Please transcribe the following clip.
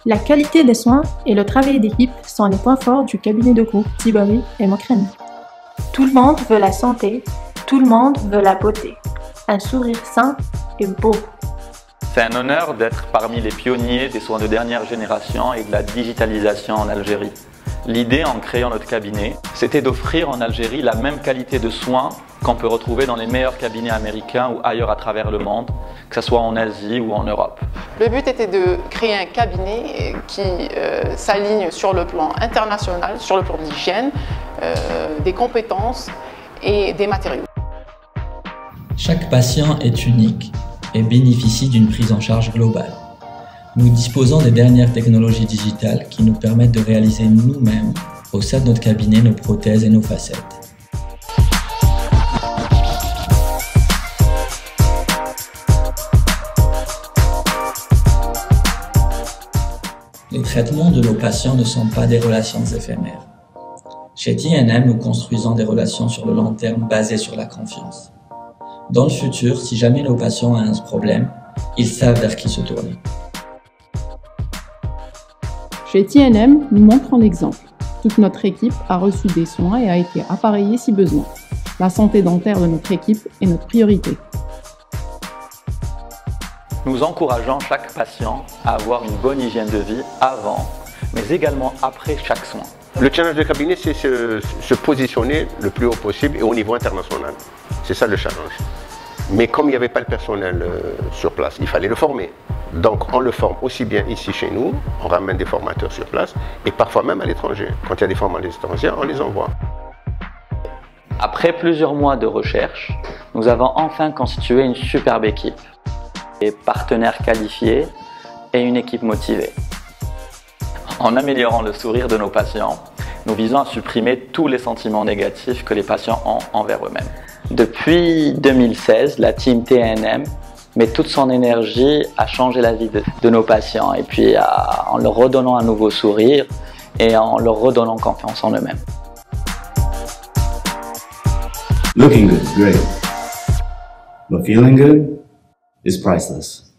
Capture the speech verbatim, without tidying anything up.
La qualité des soins et le travail d'équipe sont les points forts du cabinet de groupe Tiberi et Mokrani. Tout le monde veut la santé, tout le monde veut la beauté. Un sourire sain et beau. C'est un honneur d'être parmi les pionniers des soins de dernière génération et de la digitalisation en Algérie. L'idée en créant notre cabinet, c'était d'offrir en Algérie la même qualité de soins qu'on peut retrouver dans les meilleurs cabinets américains ou ailleurs à travers le monde, que ce soit en Asie ou en Europe. Le but était de créer un cabinet qui euh, s'aligne sur le plan international, sur le plan d'hygiène, euh, des compétences et des matériaux. Chaque patient est unique et bénéficie d'une prise en charge globale. Nous disposons des dernières technologies digitales qui nous permettent de réaliser nous-mêmes, au sein de notre cabinet, nos prothèses et nos facettes. Les traitements de nos patients ne sont pas des relations éphémères. Chez T N M, nous construisons des relations sur le long terme basées sur la confiance. Dans le futur, si jamais nos patients ont un problème, ils savent vers qui se tourner. Chez T N M, nous montrons l'exemple. Toute notre équipe a reçu des soins et a été appareillée si besoin. La santé dentaire de notre équipe est notre priorité. Nous encourageons chaque patient à avoir une bonne hygiène de vie avant, mais également après chaque soin. Le challenge du cabinet, c'est se, se positionner le plus haut possible et au niveau international. C'est ça le challenge. Mais comme il n'y avait pas le personnel euh, sur place, il fallait le former. Donc on le forme aussi bien ici chez nous, on ramène des formateurs sur place et parfois même à l'étranger. Quand il y a des formateurs étrangers, on les envoie. Après plusieurs mois de recherche, nous avons enfin constitué une superbe équipe. Des partenaires qualifiés et une équipe motivée. En améliorant le sourire de nos patients, nous visons à supprimer tous les sentiments négatifs que les patients ont envers eux-mêmes. Depuis deux mille seize, la team T N M met toute son énergie à changer la vie de, de nos patients et puis à, en leur redonnant un nouveau sourire et en leur redonnant confiance en eux-mêmes. Looking good is great, but feeling good is priceless.